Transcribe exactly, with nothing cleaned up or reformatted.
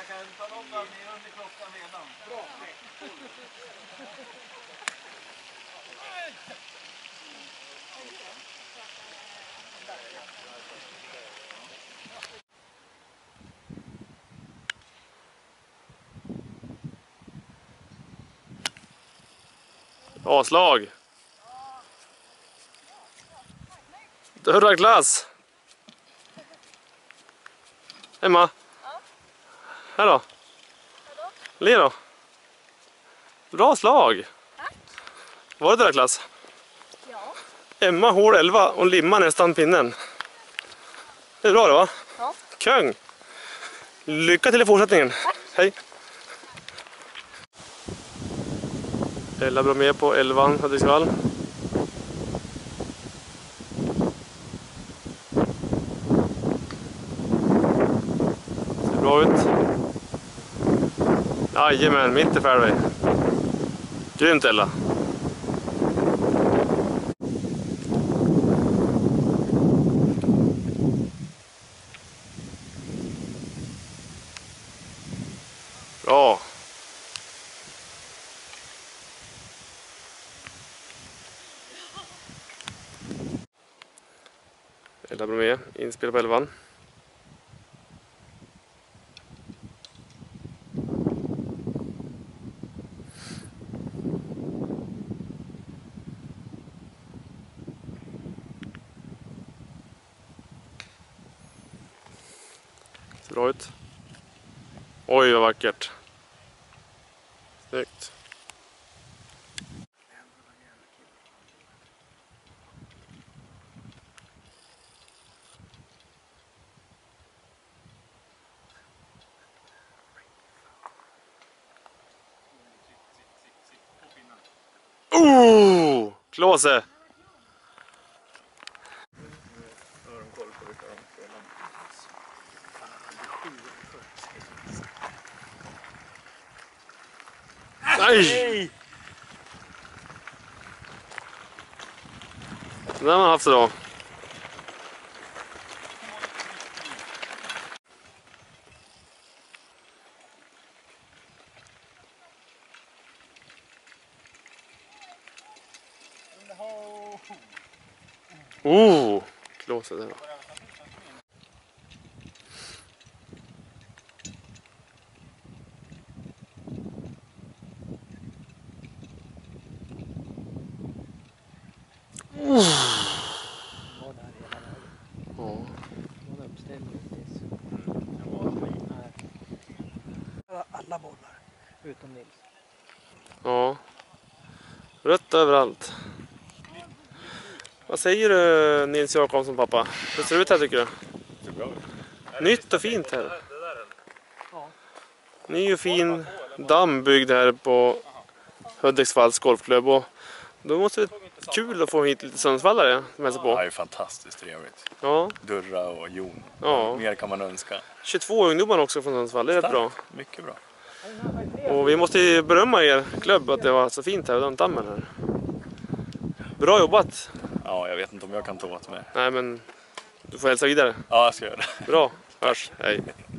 Jag kan tala om att ni är under klockan redan. Bra. Avslag. Dörrar glass. Emma. Ja. Här då. Vadå? Le då. Bra slag. Tack. Var det dörrklass? Ja. Emma hål elva och limma nästan pinnen. Det är bra det va? Ja. Kung. Lycka till i fortsättningen. Tack. Hej. Ella bra med på elvan Hudiksvall. Ser bra ut. Jajamän, mitt i fairway. Grymt Ella. Bra. Ella bra med, inspel på elvan. Ser bra ut. Oj vad vackert. Snyggt. Oh! Klåse! Nej! Det har man haft idag. Oh! Klåse där. Alla bollar utom Nils. Ja. Rött överallt. Vad säger du Nils Jakobsson pappa? Hur ser det ut här tycker du? Nytt och fint här. Ny och fin damm byggd här på Hudiksvalls golfklubb. Och då måste det vara kul att få hit lite Sundsvallare som hälsar på. Ja, det är fantastiskt trevligt. Ja. Durra och Jon. Ja. Mer kan man önska. tjugotvå ungdomar också från Sundsvall, det är rätt bra. Mycket bra. Och vi måste ju berömma er klubb att det var så fint här, den dammen här. Bra jobbat! Ja, jag vet inte om jag kan ta åt mig. Nej men, du får hälsa vidare. Ja, jag ska göra det. Bra, hörs, hej!